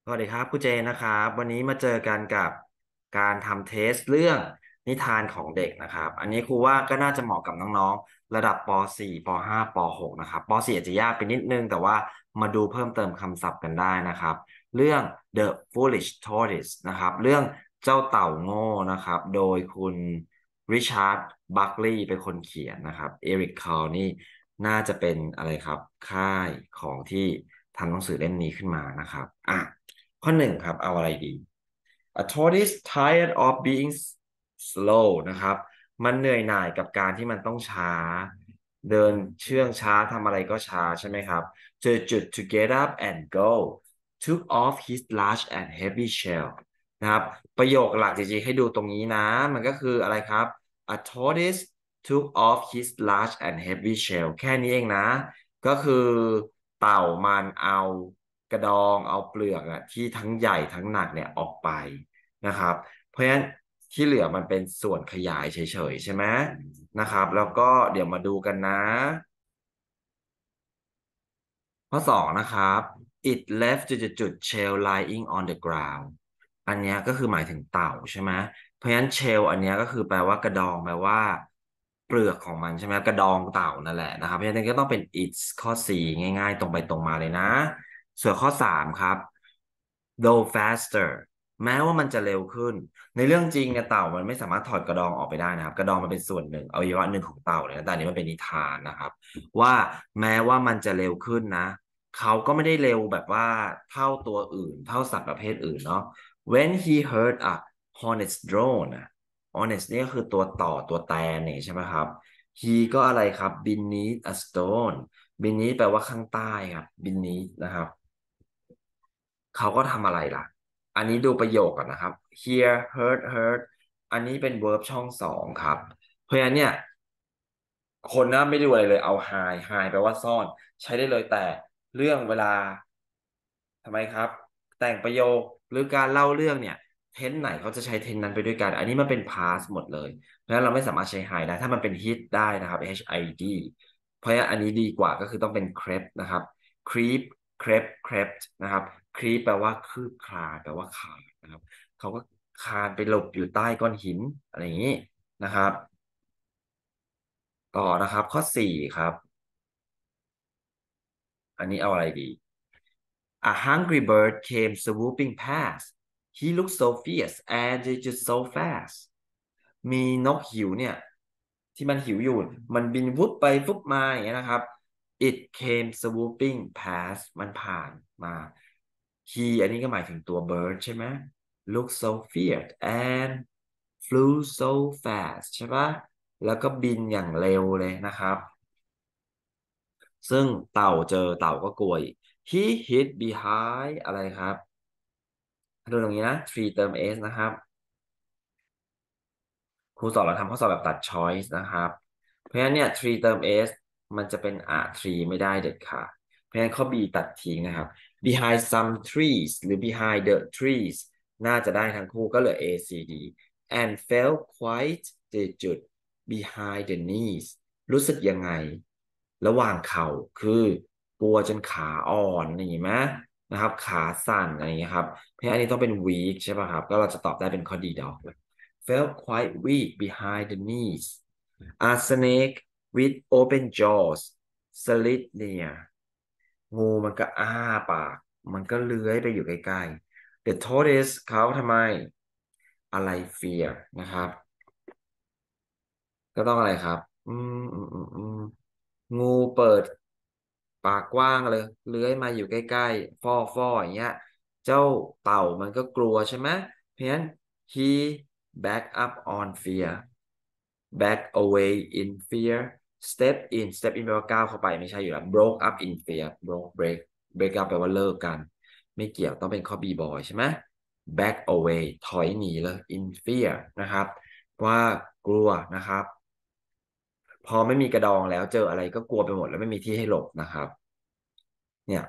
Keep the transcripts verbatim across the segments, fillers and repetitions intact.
สวัสดีครับคุณเจนนะครับวันนี้มาเจอกันกับการทำเทสเรื่องนิทานของเด็กนะครับอันนี้ครูว่าก็น่าจะเหมาะกับน้องๆระดับป .สี่ ป .ห้า ป .หก นะครับป .สี่ อาจจะยากไปนิดนึงแต่ว่ามาดูเพิ่มเติมคำศัพท์กันได้นะครับเรื่อง The Foolish Tortoise นะครับเรื่องเจ้าเต่าโง่นะครับโดยคุณริชาร์ดบัคลีย์เป็นคนเขียนนะครับเอริกคาร์นี่น่าจะเป็นอะไรครับค่ายของที่ทำหนังสือเล่มนี้ขึ้นมานะครับอ่ะ ข้อหนึ่งครับเอาอะไรดี A tortoise tired of being slow นะครับมันเหนื่อยหน่ายกับการที่มันต้องช้าเดินเชื่องช้าทำอะไรก็ช้าใช่ไหมครับเจอจุด to get up and go took off his large and heavy shell นะครับประโยคหลักจริงๆให้ดูตรงนี้นะมันก็คืออะไรครับ A tortoise took off his large and heavy shell แค่นี้เองนะก็คือเต่ามันเอากระดองเอาเปลือกอะที่ทั้งใหญ่ทั้งหนักเนี่ยออกไปนะครับเพราะฉะนั้นที่เหลือมันเป็นส่วนขยายเฉยๆใช่ไหมนะครับแล้วก็เดี๋ยวมาดูกันนะข้อสองนะครับ it left จุดๆ shell lying on the ground อันเนี้ยก็คือหมายถึงเต่าใช่ไหมเพราะฉะนั้น shell อันเนี้ยก็คือแปลว่ากระดองแปลว่าเปลือกของมันใช่ไหมกระดองเต่านั่นแหละนะครับเพราะฉะนั้นก็ต้องเป็น its ข้อ C ง่ายๆตรงไปตรงมาเลยนะส่วนข้อสามครับ though faster แม้ว่ามันจะเร็วขึ้นในเรื่องจริงเนี่ยเต่ามันไม่สามารถถอดกระดองออกไปได้นะครับกระดองมันเป็นส่วนหนึ่งอวัยวะหนึ่งของเต่าเลยนะแต่อันนี้มันเป็นนิทานนะครับว่าแม้ว่ามันจะเร็วขึ้นนะเขาก็ไม่ได้เร็วแบบว่าเท่าตัวอื่นเท่าสัตว์ประเภทอื่นเนาะ when he heard a hornet's drone อะ hornet นี่ก็คือตัวต่อตัวแตนเนี่ยใช่ไหมครับ he ก็อะไรครับ beneath a stone beneath แปลว่าข้างใต้ครับ beneath นะครับ เขาก็ทำอะไรล่ะ อันนี้ดูประโยคก่อนนะครับ hear heard heard อันนี้เป็น verb ช่องสองครับ เพราะฉะนั้นเนี่ย คนนะไม่ดูอะไรเลยเอา hide hide แปลว่าซ่อนใช้ได้เลยแต่เรื่องเวลาทำไมครับแต่งประโยคหรือการเล่าเรื่องเนี่ยเทนไหนเขาจะใช้เทนนั้นไปด้วยกันอันนี้มันเป็น past หมดเลยเพราะฉะนั้นเราไม่สามารถใช้ hide ได้ถ้ามันเป็น hid ได้นะครับ H I D เพราะฉะนั้นอันนี้ดีกว่าก็คือต้องเป็น creep นะครับ creep creep crept นะครับ creep แปลว่าคืบคลานแปลว่าคลานนะครับเขาก็คลานไปหลบอยู่ใต้ก้อนหินอะไรอย่างนี้นะครับต่อนะครับข้อสี่ครับ อันนี้เอาอะไรดี A hungry bird came swooping past. He looked so fierce and just so fast. มีนกหิวเนี่ยที่มันหิวอยู่มันบินวุบไปวุบมาอย่างเงี้ยนะครับ It came swooping past มันผ่านมา He อันนี้ก็หมายถึงตัว bird ใช่ไหม Look so fierce and flew so fast ใช่ปะแล้วก็บินอย่างเร็วเลยนะครับ ซึ่งเต่าเจอเต่าก็กลัวอีก he hid behind อะไรครับดูตรงนี้นะ three เติม s นะครับครูสอนเราทำข้อสอบแบบตัด choice นะครับเพราะฉะนั้นเนี่ย three เติม s มันจะเป็น a tree ไม่ได้เด็ดขาดเพราะฉะนั้นข้อ B ตัดทิ้งนะครับ behind some trees หรือ behind the trees น่าจะได้ทั้งคู่ก็เหลือ A C D and felt quite จุดจุด behind the knees รู้สึกยังไงระหว่างเข่าคือกลัวจนขาอ่อนอย่างนี้ไหมนะครับขาสั่นอะไรอย่างเงี้ยครับเพราะฉะนั้นอันนี้ต้องเป็น weak ใช่ป่ะครับก็เราจะตอบได้เป็นข้อดีดอกเลย felt quite weak behind the knees a snake with open jaws slid near งูมันก็อ้าปากมันก็เลื้อยไปอยู่ใกล้ๆ the tortoise เขาทำไมอะไร fear นะครับก็ต้องอะไรครับอืมอืมอืมอืมงูเปิดปากกว้างเลยเลื้อยมาอยู่ใกล้ๆฟอฟออย่างเงี้ยเจ้าเต่ามันก็กลัวใช่ไหมเพราะฉะนั้น he back up on fear back away in fear step in step in แปลว่าก้าวเข้าไปไม่ใช่อยู่แล้ว broke up in fear broke break break up แปลว่าเลิกกันไม่เกี่ยวต้องเป็นข้อ B boy ใช่ไหม back away ถอยหนีเลย in fear นะครับว่ากลัวนะครับพอไม่มีกระดองแล้วเจออะไรก็กลัวไปหมดแล้วไม่มีที่ให้หลบนะครับเนี่ย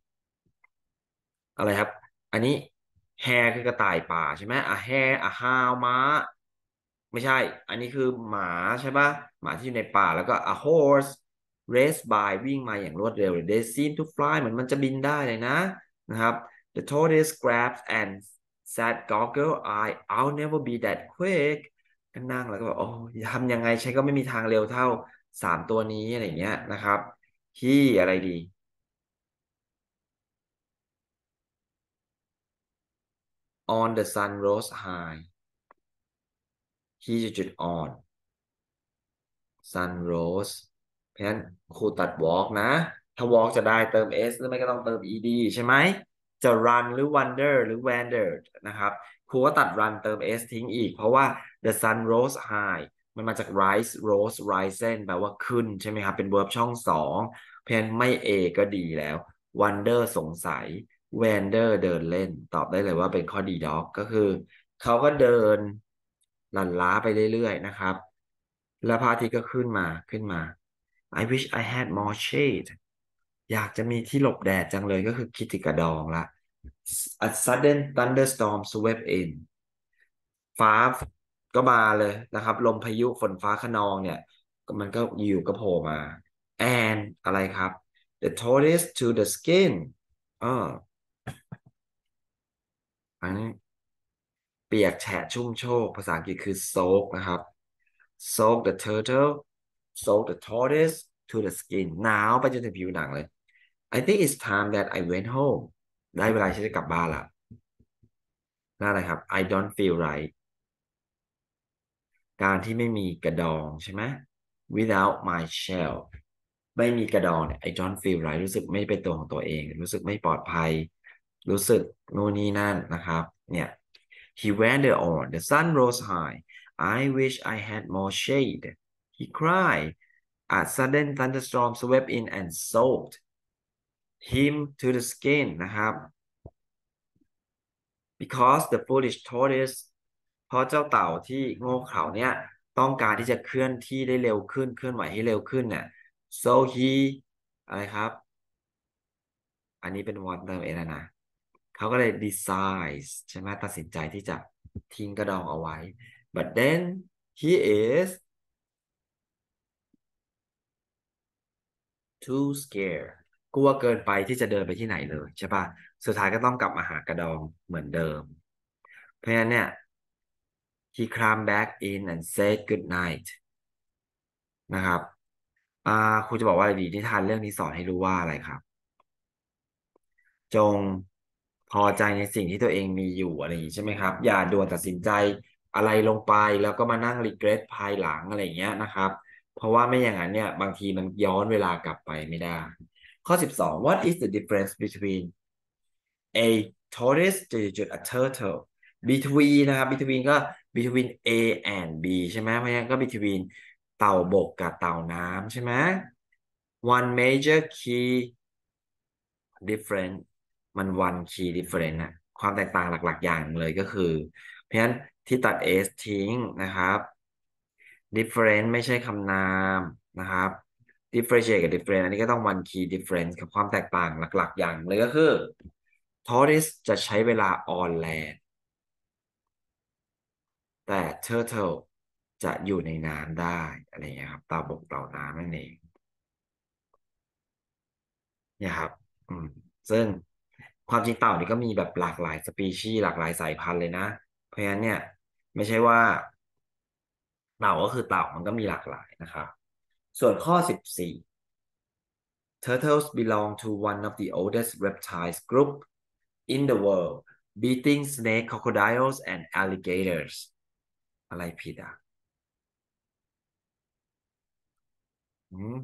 อะไรครับ อันนี้แฮร์คือกระต่ายป่าใช่ไหมอะแฮร์อะฮาวม้าไม่ใช่ อันนี้คือหมาใช่ปะหมาที่อยู่ในป่าแล้วก็ a horse race by วิ่งมาอย่างรวดเร็วเลย they seem to fly เหมือนมันจะบินได้เลยนะนะครับ The tortoise grabbed and said goggle eye I'll never be that quick ก็นั่งแล้วก็บอกโอ้ทำยังไงฉันก็ไม่มีทางเร็วเท่าสามตัวนี้อะไรอย่างเงี้ยนะครับ he อะไรดี on the sun rose high he จุด on sunrose เพราะฉะนั้นครูตัด walk นะถ้า walk จะได้เติม s หรือไม่ก็ต้องเติม ed ใช่ไหมจะ run หรือ wander หรือ wander นะครับครูก็ตัด run เติม s ทิ้งอีกเพราะว่า the sun rose high มันมาจาก rise rose risen แปลว่าขึ้นใช่ไหมครับเป็น verb ช่องสองเพราะฉะนั้นไม่ a ก็ดีแล้ว wander สงสัย wander เดินเล่นตอบได้เลยว่าเป็นข้อดีด็อกก็คือเขาก็เดินหลั่นล้าไปเรื่อยๆนะครับ แล้วพระอาทิตย์ก็ขึ้นมาขึ้นมา I wish I had more shade อยากจะมีที่หลบแดดจังเลยก็คือคิดถึงกระดองละ A sudden thunderstorm swept in ฟ้าก็มาเลยนะครับลมพายุฝนฟ้าคะนองเนี่ยมันก็อยู่ก็โผล่มา and อะไรครับ the tortoise to the skin เอออันนี้ เปียกแฉะชุ่มโชกภาษาอังกฤษคือ soak นะครับ soak the turtle soak the tortoise to the skin หนาวไปจนถึงผิวหนังเลย I think it's time that I went home ได้เวลาที่จะกลับบ้านละนั่นอะไรครับ I don't feel right การที่ไม่มีกระดองใช่ไหม without my shell ไม่มีกระดองเนี่ย I don't feel right รู้สึกไม่เป็นตัวของตัวเองรู้สึกไม่ปลอดภัยรู้สึกนู่นนี่นั่นนะครับเนี่ย he wandered on the sun rose high I wish I had more shade he cried a sudden thunderstorm swept in and soaked him to the skin นะครับ because the foolish tortoise เพราะเจ้าเต่าที่โง่เขลาเนี่ยต้องการที่จะเคลื่อนที่ได้เร็วขึ้นเคลื่อนไหวให้เร็วขึ้นเนี่ย so he อะไรครับอันนี้เป็น what เติมเองนะเขาก็เลย decides ใช่ไหมตัดสินใจที่จะทิ้งกระดองเอาไว้ but then he is too scared กลัวเกินไปที่จะเดินไปที่ไหนเลยใช่ปะสุดท้ายก็ต้องกลับมาหากระดองเหมือนเดิมเพราะฉะนั้นเนี่ย he climbed back in and said good night นะครับอ่าครูจะบอกว่าอะไรดีนิทานเรื่องนี้สอนให้รู้ว่าอะไรครับ จงพอใจในสิ่งที่ตัวเองมีอยู่อะไรอย่างนี้ใช่ไหมครับอย่าด่วนตัดสินใจอะไรลงไปแล้วก็มานั่งรีเกรสภายหลังอะไรอย่างเงี้ยนะครับเพราะว่าไม่อย่างนั้นเนี่ยบางทีมันย้อนเวลากลับไปไม่ได้ข้อสิบสอง What is the difference between a tortoise จุดๆ a turtle between นะครับ between ก็ between A and B ใช่ไหมเพราะงั้นก็ between เต่าบกกับเต่าน้ำใช่ไหม one major key different มัน one key different นะความแตกต่างหลักๆอย่างเลยก็คือเพราะฉะนั้นที่ตัด s ทิ้งนะครับ different ไม่ใช่คำนามนะครับ differentiate กับ different อันนี้ก็ต้อง one key difference กับความแตกต่างหลักๆอย่างเลยก็คือ tortoise จะใช้เวลา on land แต่ turtle จะอยู่ในน้ำได้อะไรอย่างเงี้ยครับเต่าบกเต่าน้ำนั่นเองเนี่ยครับอืมซึ่งความจริงเต่านี่ก็มีแบบหลากหลายสปีชีส์หลากหลายสายพันธุ์เลยนะเพราะฉะนั้นเนี่ยไม่ใช่ว่าเต่าก็คือเต่ามันก็มีหลากหลายนะครับส่วนข้อสิบสี่ Turtles belong to one of the oldest reptiles group in the world beating snake crocodiles and alligators อะไรผิดอ่ะอืม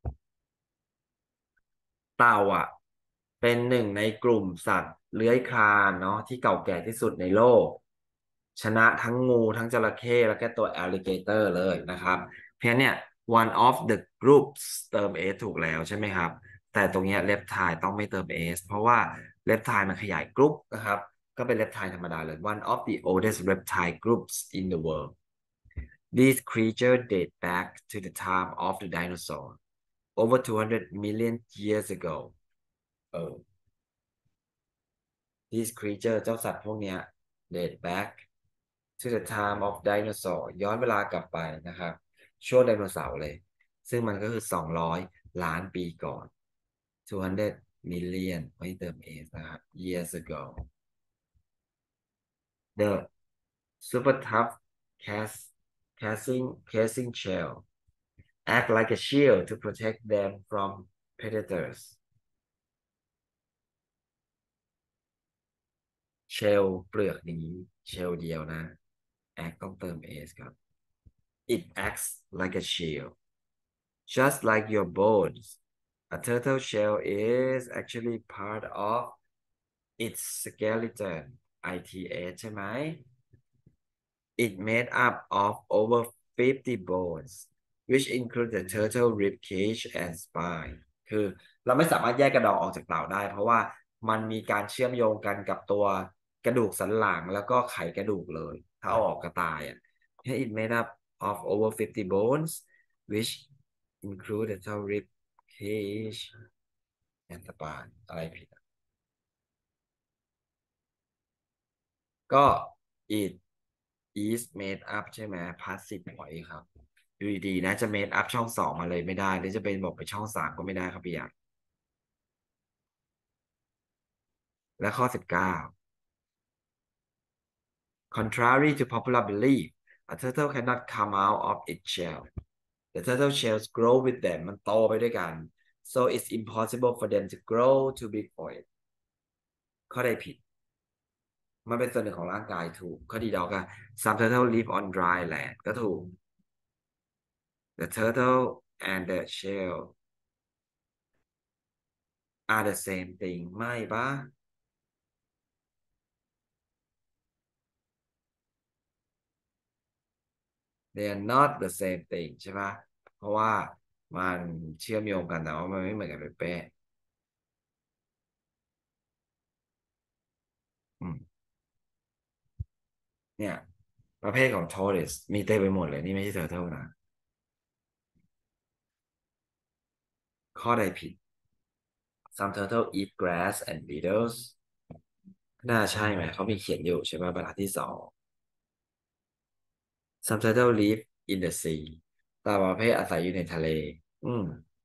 เต่าอ่ะเป็นหนึ่งในกลุ่มสัตว์เลื้อยคลานเนาะที่เก่าแก่ที่สุดในโลกชนะทั้งงูทั้งจระเข้แล้วก็ตัว alligator เลยนะครับเพราะฉะนั้นเนี่ย one of the groups เติม s ถูกแล้วใช่ไหมครับแต่ตรงเนี้ย reptile ต้องไม่เติม s เพราะว่า reptile มันขยายกรุ๊ปนะครับก็เป็น reptile ธรรมดาเลย one of the oldest reptile groups in the world these creatures date back to the time of the dinosaur over two hundred million years ago เออ these creatures เจ้าสัตว์พวกเนี้ย date back to the time of dinosaur ย้อนเวลากลับไปนะครับช่วงไดโนเสาร์เลยซึ่งมันก็คือสองร้อยล้านปีก่อนสองร้อย million ไม่เติม s นะครับ years ago the super tough cast casing casing shell act like a shield to protect them from predators shell เปลือกนี้ shell เดียวนะ act ต้องเติม s ครับ it acts like a shield just like your bones a turtle shell is actually part of its skeleton ไอ ที เอช ใช่ไหม It made up of over fifty bones, which include the turtle rib cage and spine คือเราไม่สามารถแยกกระดองออกจากเต่าได้เพราะว่ามันมีการเชื่อมโยงกันกับตัวกระดูกสันหลังแล้วก็ไขกระดูกเลยถ้าเอาออกก็ตายอ่ะ It made up of over fifty bones, which include the turtle rib cage and spine อะไรผิด ก็ it is made up ใช่ไหม passive voice ครับอยู่ดีๆนะจะ made up ช่องสองมาเลยไม่ได้หรือจะเป็นบอกไปช่องสามก็ไม่ได้ครับพี่อยากและข้อสิบเก้า contrary to popular belief a turtle cannot come out of its shell the turtle shells grow with them มันโตไปด้วยกัน so it's impossible for them to grow too big for it ข้อใดผิดมันเป็นส่วนหนึ่งของร่างกายถูกข้อดีดอกอะ some turtle live on dry land ก็ถูก the turtle and the shell are the same thing ไม่ปะ they are not the same thing ใช่ปะเพราะว่ามันเชื่อมโยงกันแต่ว่ามันไม่เหมือนกันเป๊ะๆอืมเนี่ยประเภทของ tortoise มีเต็มไปหมดเลยนี่ไม่ใช่ turtle นะข้อใดผิด some turtle eat grass and beetles น่าใช่ไหมเขามีเขียนอยู่ใช่ปะบรรทัดที่สอง some turtle live in the sea ตาประเภทอาศัยอยู่ในทะเลอืม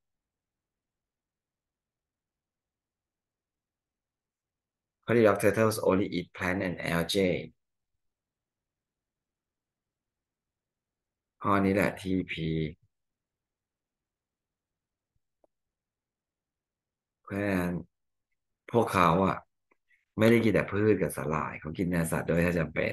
ข้อที่ dog turtles only eat plant and algae ข้อนี้แหละ ที พี เพราะฉะนั้นพวกเขาอ่ะไม่ได้กินแต่พืชกับสาหร่ายเขากินเนื้อสัตว์ด้วยถ้าจำเป็น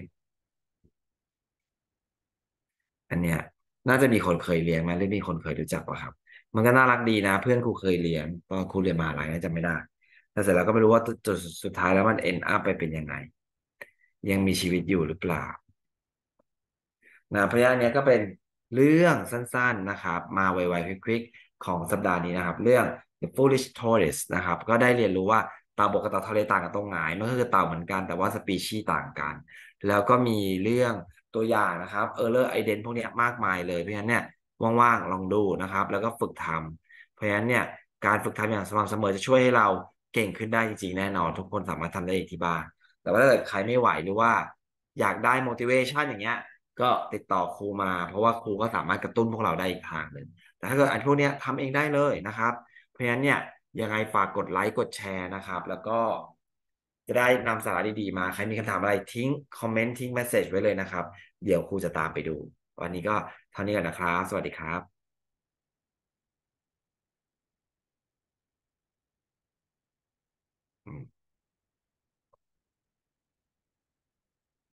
อันเนี้ยน่าจะมีคนเคยเลี้ยงไหมหรือมีคนเคยรู้จักป่ะครับมันก็น่ารักดีนะเพื่อนครูเคยเลี้ยงตอนครูเรียนมหาลัยน่าจะไม่ได้แต่เสร็จแล้วก็ไม่รู้ว่าจุดสุดท้ายแล้วมัน end up ไปเป็นยังไงยังมีชีวิตอยู่หรือเปล่า นะเพราะฉะนั้นเนี้ยก็เป็นเรื่องสั้นๆนะครับมาไวๆควิกๆของสัปดาห์นี้นะครับเรื่อง The Foolish Tortoise นะครับก็ได้เรียนรู้ว่าเต่าบกกับเต่าทะเลต่างกันตรงไหนมันก็คือเต่าเหมือนกันแต่ว่าสปีชีส์ต่างกันแล้วก็มีเรื่องตัวอย่างนะครับ Error Ident พวกเนี้ยมากมายเลยเพราะฉะนั้นเนี่ยว่างๆลองดูนะครับแล้วก็ฝึกทำเพราะฉะนั้นเนี่ยการฝึกทำอย่างสม่ำเสมอจะช่วยให้เราเก่งขึ้นได้จริงๆแน่นอนทุกคนสามารถทำได้เองที่บ้านแต่ว่าถ้าเกิดใครไม่ไหวหรือว่าอยากได้ motivation อย่างเงี้ย ก็ติดต่อครูมาเพราะว่าครูก็สามารถกระตุ้นพวกเราได้อีกทางหนึ่งแต่ถ้าเกิดอันพวกเนี้ยทำเองได้เลยนะครับเพราะฉะนั้นเนี่ยยังไงฝากกดไลค์กดแชร์นะครับแล้วก็จะได้นำสาระดีๆมาใครมีคำถามอะไรทิ้งคอมเมนต์ทิ้งเมสเซจไว้เลยนะครับเดี๋ยวครูจะตามไปดูวันนี้ก็เท่านี้ก่อนนะครับสวัสดีครับอืม